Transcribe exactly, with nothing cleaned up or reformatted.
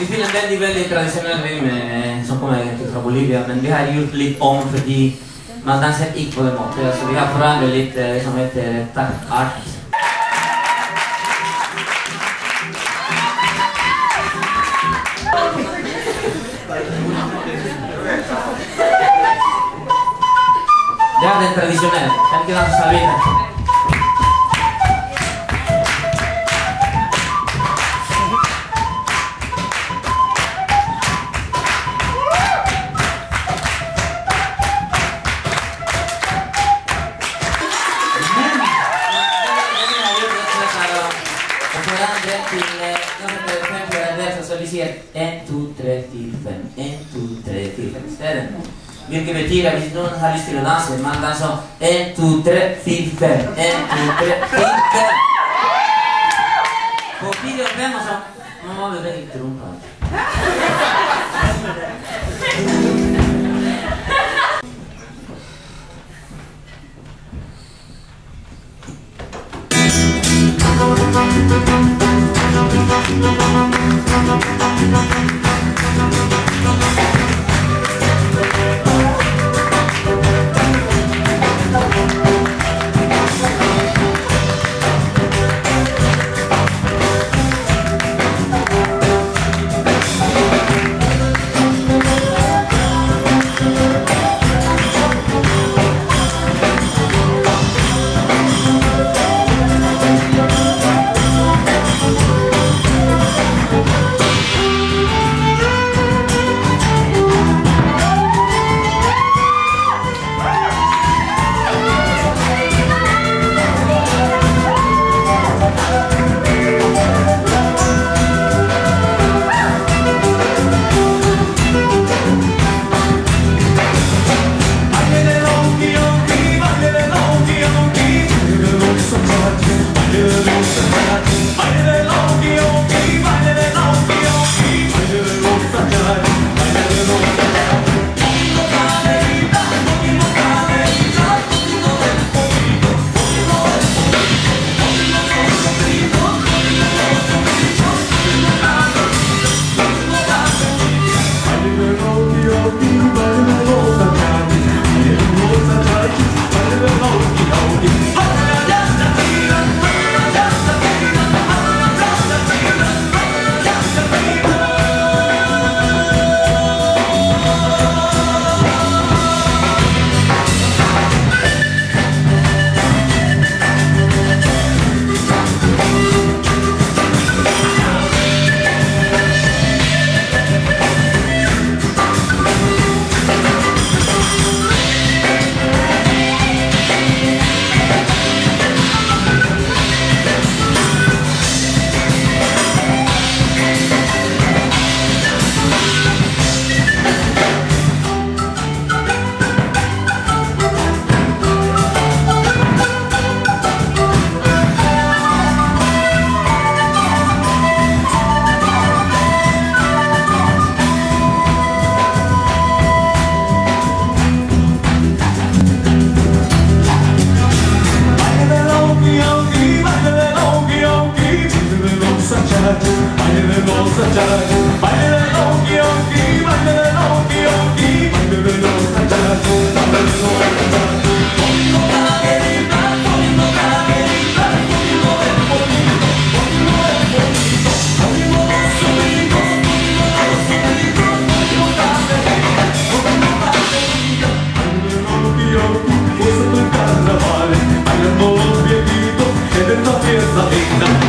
Vi vill väldigt, väldigt traditionell rim som kommer från Bolivia, men vi har gjort lite om för att man dansar inte på det måttet, så vi har förändrat lite som heter taktart. Det är den traditionella, den que dansa salvita. En, två, tre, fyra, fem. En, två, tre, fyra, fem. Städer. Vilket betyder att någon har lust till att dansa, man dansar en, två, tre, fyra, fem. En, två, tre, fyra, fem. På fyra och fem och så, man må väl inte rumpa. Carnaval, bailando los viejitos, que de esta fiesta digna.